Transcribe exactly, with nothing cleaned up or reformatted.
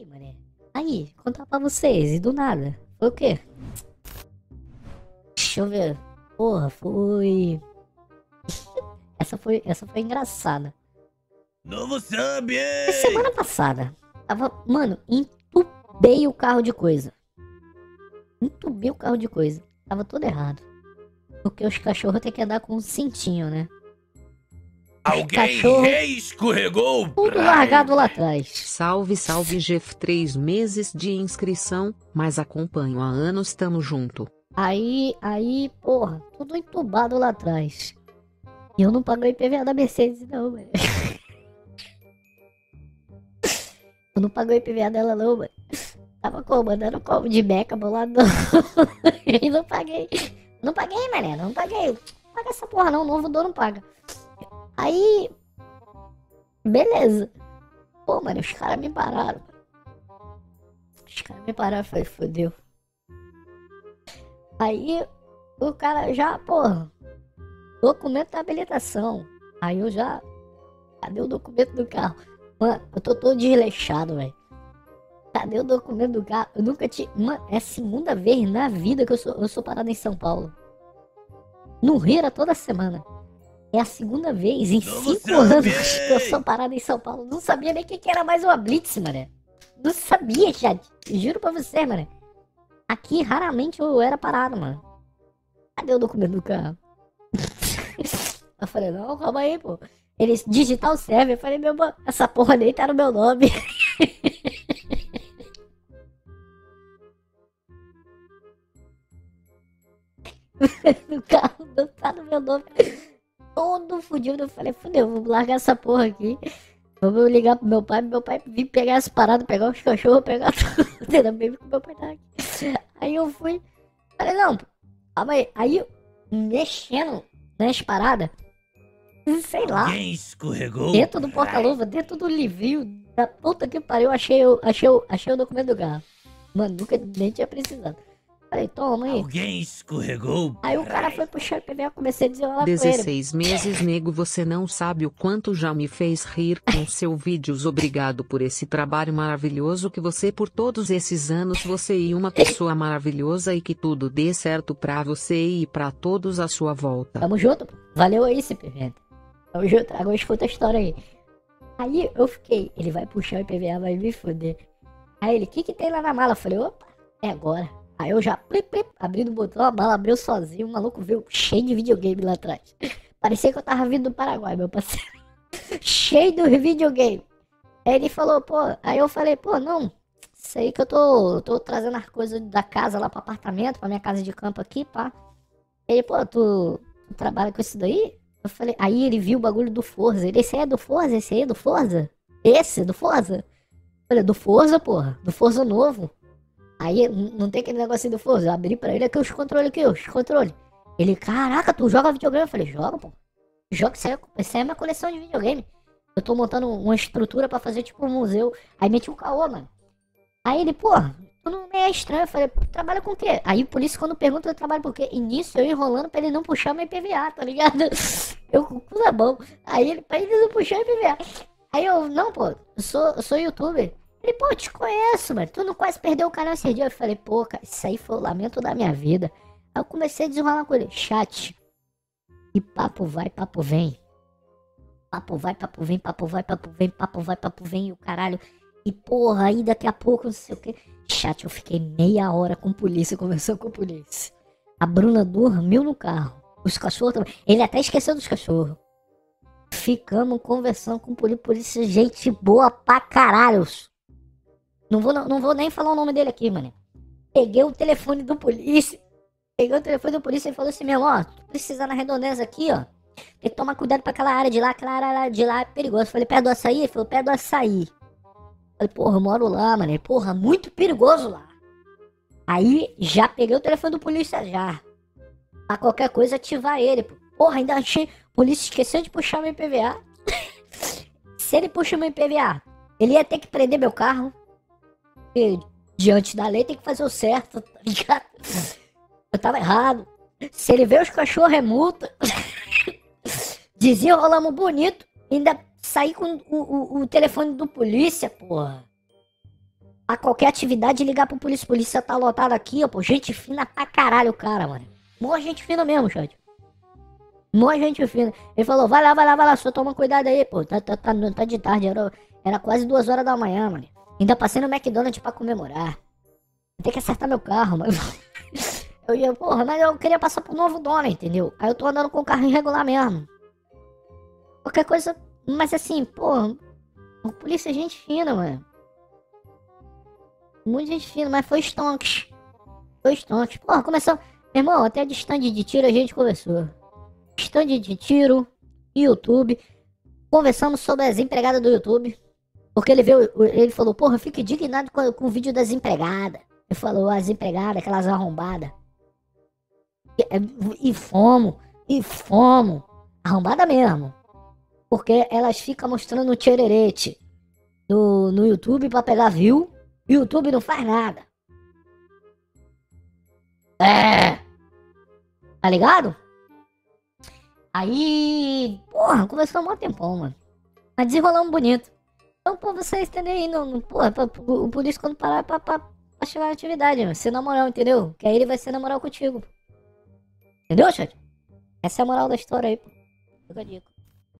Aí, mané. Aí, contar pra vocês, e do nada. Foi o quê? Deixa eu ver. Porra, foi. Essa foi, essa foi engraçada. Novo sub! Foi semana passada. Tava, mano, entubei o carro de coisa. Entubei o carro de coisa. Tava tudo errado. Porque os cachorros tem que andar com um cintinho, né? Os Alguém cachorros, escorregou? tudo largado lá atrás. Salve, salve, Jeff. Três meses de inscrição, mas acompanho há anos, tamo junto. Aí, aí, porra, tudo entubado lá atrás. E eu não paguei I P V A da Mercedes, não, mano. Eu não paguei I P V A dela, não, mano. Tava comandando como de meca, bolado. E não paguei. Não paguei, mané, não paguei. Não paga essa porra, não. O novo dono não paga. Aí. Beleza. Pô, mano, os caras me pararam. Os caras me pararam, eu falei, fodeu. Aí, o cara já, porra. Documento da habilitação. Aí eu já. Cadê o documento do carro? Mano, eu tô todo desleixado, velho. Cadê o documento do carro? Eu nunca tinha. Mano, é a segunda vez na vida que eu sou, eu sou parado em São Paulo. No Rio era toda semana. É a segunda vez em Novo cinco sub! anos que eu sou parado em São Paulo. Não sabia nem o que, que era mais uma blitz, mano. Não sabia, chat. Juro pra você, mano. Aqui raramente eu era parado, mano. Cadê o documento do carro? Eu falei, não, calma aí, pô. Eles, digital serve. Eu falei, meu, mano, essa porra nem tá no meu nome. No carro não tá no meu nome. Todo fudido. Eu falei, fudeu, vamos largar essa porra aqui. Vamos ligar pro meu pai, meu pai vir pegar as paradas, pegar os cachorros, pegar tudo. Ainda bem que meu pai tá aqui. Aí eu fui, falei, não, calma aí. Aí, mexendo nas paradas, sei lá, Alguém escorregou? dentro do porta-luva, dentro do livrinho, da puta que pariu, achei, o- achei, o- achei o documento do carro. Mano, nunca nem tinha precisado. Falei, toma aí. Alguém escorregou? Aí o cara foi puxar o I P V A, eu comecei a desenrolar com ele. dezesseis meses, nego, você não sabe o quanto já me fez rir com seu vídeos. Obrigado por esse trabalho maravilhoso que você, por todos esses anos, você e uma pessoa maravilhosa, e que tudo dê certo pra você e pra todos à sua volta. Tamo junto, pô. Valeu aí, C P V. Tamo junto, agora escuta a história aí. Aí eu fiquei, ele vai puxar o I P V A, vai me foder. Aí ele, o que que tem lá na mala? Eu falei, opa, é agora. Aí eu já, plip, plip, abri o botão, a mala abriu sozinho, o maluco veio cheio de videogame lá atrás. Parecia que eu tava vindo do Paraguai, meu parceiro. Cheio de videogame. Aí ele falou, pô, aí eu falei, pô, não, isso aí que eu tô, tô trazendo as coisas da casa lá pro apartamento, pra minha casa de campo aqui, pá. Ele, pô, tu, tu trabalha com isso daí? Eu falei, aí ele viu o bagulho do Forza. Ele, esse aí é do Forza? Esse aí é do Forza? Esse é do Forza? Eu falei, do Forza, porra, do Forza novo. Aí n- não tem aquele negocinho do Forza. Eu abri pra ele aqui os controles aqui, os controles. Ele, caraca, tu joga videogame? Eu falei, joga, pô. Joga, isso aí, é- isso aí é minha coleção de videogame. Eu tô montando uma estrutura pra fazer tipo um museu. Aí meti um caô, mano. Aí ele, pô, tu não é estranho. Eu falei, trabalha com o quê? Aí por isso quando pergunta eu trabalho por quê? Início eu enrolando pra ele não puxar meu I P V A, tá ligado? Eu com o cu na mão. Aí ele, pra ele não puxar o I P V A. Aí eu, não, pô, eu sou, eu sou youtuber. Ele, pô, eu te conheço, mano. Tu não quase perdeu o canal esse dia. Eu falei, pô, cara, isso aí foi o lamento da minha vida. Aí eu comecei a desenrolar com ele. Chat. E papo vai, papo vem. Papo vai, papo vem, papo vai, papo vem, papo vai, papo vem, e o caralho. E porra, aí daqui a pouco, não sei o que. Chat, eu fiquei meia hora com polícia, conversando com polícia. A Bruna dormiu no carro. Os cachorros também. Ele até esqueceu dos cachorros. Ficamos conversando com polícia, polícia, gente boa pra caralho. Não vou, não, não vou nem falar o nome dele aqui, mano. Peguei o telefone do polícia. Peguei o telefone do polícia e falou assim, meu, ó, tu precisa na redondeza aqui, ó. Tem que tomar cuidado pra aquela área de lá, aquela área de lá é perigosa. Falei, perto do açaí? Ele falou, perto do açaí. Falei, porra, eu moro lá, mano. Ele, porra, muito perigoso lá. Aí, já peguei o telefone do polícia já. Pra qualquer coisa, ativar ele. Pô. Porra, ainda achei... O polícia esqueceu de puxar meu I P V A. Se ele puxa meu I P V A, ele ia ter que prender meu carro. E, diante da lei, tem que fazer o certo, tá ligado? Eu tava errado. Se ele vê os cachorros, é multa. Desenrolamos bonito. Ainda saí com o, o, o telefone do polícia, porra. a qualquer atividade e ligar pro polícia. Polícia tá lotado aqui, ó, pô. Gente fina pra caralho, cara, mano. Mó gente fina mesmo, chat. Mó gente fina. Ele falou, vai lá, vai lá, vai lá, só toma cuidado aí, pô. Tá, tá, tá, tá de tarde, era, era quase duas horas da manhã, mano. Ainda passei no McDonald's pra comemorar. Tem que acertar meu carro, mano. Eu ia, porra, mas eu queria passar pro novo dono, entendeu? Aí eu tô andando com o carro irregular mesmo. Qualquer coisa, mas assim, porra, a polícia é gente fina, mano. Muito gente fina, mas foi stonks. Foi stonks. Porra, começou. Meu irmão, até de stand de tiro a gente conversou. Stand de tiro, YouTube. Conversamos sobre as empregadas do YouTube. Porque ele veio, ele falou, porra, eu fico indignado com, com o vídeo das empregadas. Ele falou, as empregadas, aquelas arrombadas. E, e fomos, e fomos. Arrombada mesmo. Porque elas ficam mostrando o tchererete no, no YouTube pra pegar view. E o YouTube não faz nada. É. Tá ligado? Aí, porra, começou um mó tempão, mano. Mas desenrolamos bonito. Então, pô, vocês entendem aí, não, não, porra, pra, o polícia quando parar é pra, pra, pra chegar na atividade, mano. Ser na moral, entendeu? Que aí ele vai ser na moral contigo. Entendeu, chat? Essa é a moral da história aí, pô. Fica a dica.